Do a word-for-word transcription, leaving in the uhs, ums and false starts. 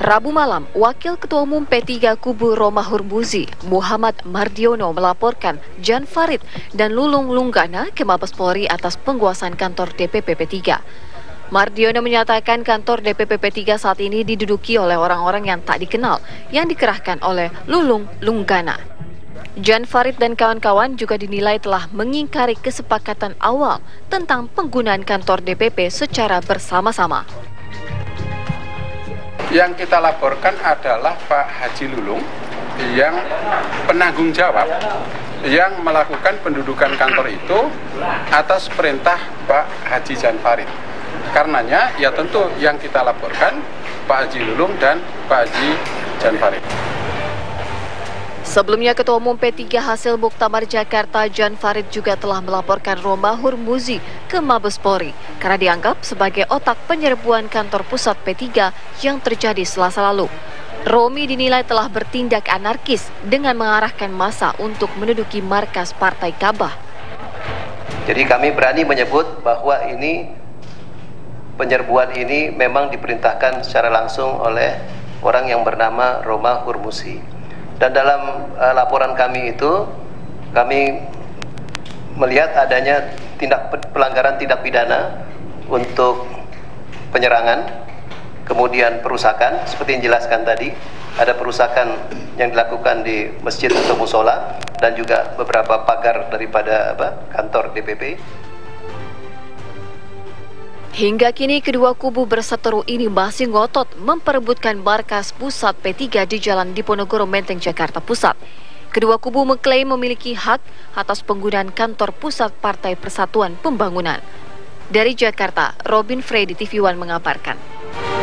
Rabu malam, Wakil Ketua Umum P tiga Kubu Romahur Muzi, Muhammad Mardiono melaporkan Jan Farid dan Lulung Lunggana ke Mabes Polri atas penguasaan kantor D P P P tiga. Mardiono menyatakan kantor D P P P tiga saat ini diduduki oleh orang-orang yang tak dikenal yang dikerahkan oleh Lulung Lunggana. Jan Farid dan kawan-kawan juga dinilai telah mengingkari kesepakatan awal tentang penggunaan kantor D P P secara bersama-sama. Yang kita laporkan adalah Pak Haji Lulung yang penanggung jawab yang melakukan pendudukan kantor itu atas perintah Pak Haji Jan Farid. Karenanya ya tentu yang kita laporkan Pak Haji Lulung dan Pak Haji Jan Farid. Sebelumnya, Ketua Umum P tiga hasil Muktamar Jakarta Jan Farid juga telah melaporkan Romahur Muzi ke Mabes Polri karena dianggap sebagai otak penyerbuan kantor pusat P tiga yang terjadi Selasa lalu. Romi dinilai telah bertindak anarkis dengan mengarahkan massa untuk menduduki markas Partai Kabah. Jadi kami berani menyebut bahwa ini penyerbuan ini memang diperintahkan secara langsung oleh orang yang bernama Romahur Muzi. Dan dalam uh, laporan kami itu, kami melihat adanya tindak pelanggaran tindak pidana untuk penyerangan, kemudian perusakan, seperti yang dijelaskan tadi, ada perusakan yang dilakukan di masjid atau musola, dan juga beberapa pagar daripada apa, kantor D P P. Hingga kini kedua kubu berseteru ini masih ngotot memperebutkan markas pusat P tiga di Jalan Diponegoro Menteng, Jakarta Pusat. Kedua kubu mengklaim memiliki hak atas penggunaan kantor pusat Partai Persatuan Pembangunan. Dari Jakarta, Robin Freddy T V One mengabarkan.